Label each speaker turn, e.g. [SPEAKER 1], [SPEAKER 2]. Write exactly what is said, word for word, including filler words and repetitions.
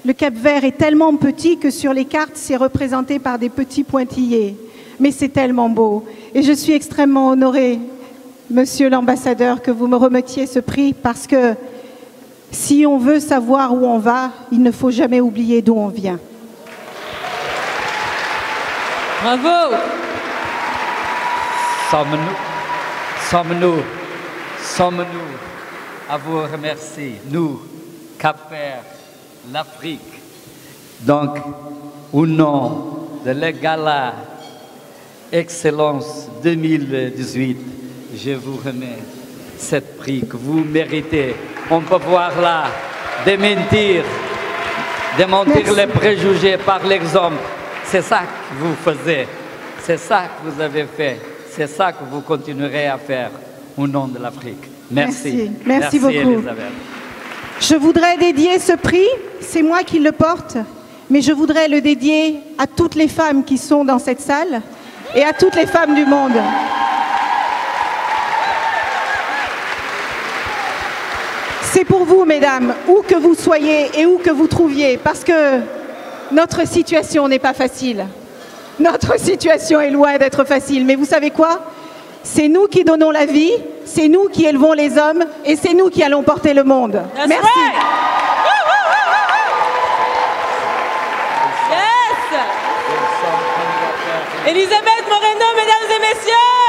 [SPEAKER 1] Le Cap-Vert est tellement petit que sur les cartes, c'est représenté par des petits pointillés. Mais c'est tellement beau. Et je suis extrêmement honorée, Monsieur l'ambassadeur, que vous me remettiez ce prix parce que si on veut savoir où on va, il ne faut jamais oublier d'où on vient.
[SPEAKER 2] Bravo!
[SPEAKER 3] Sommes-nous, sommes-nous, sommes-nous à vous remercier, nous, Cap-Vert, l'Afrique. Donc, au nom de la Gala Excellence deux mille dix-huit, je vous remets cette prix que vous méritez. On peut voir là, démentir, démentir les préjugés par l'exemple. C'est ça que vous faisiez, c'est ça que vous avez fait, c'est ça que vous continuerez à faire au nom de l'Afrique. Merci.
[SPEAKER 1] Merci, Merci beaucoup.
[SPEAKER 3] Elisabeth.
[SPEAKER 1] Je voudrais dédier ce prix, c'est moi qui le porte, mais je voudrais le dédier à toutes les femmes qui sont dans cette salle et à toutes les femmes du monde. C'est pour vous, mesdames, où que vous soyez et où que vous trouviez, parce que notre situation n'est pas facile. Notre situation est loin d'être facile, mais vous savez quoi? C'est nous qui donnons la vie, c'est nous qui élevons les hommes et c'est nous qui allons porter le monde.
[SPEAKER 2] That's
[SPEAKER 1] Merci.
[SPEAKER 2] Right. Yes. Elisabeth Moreno, mesdames et messieurs.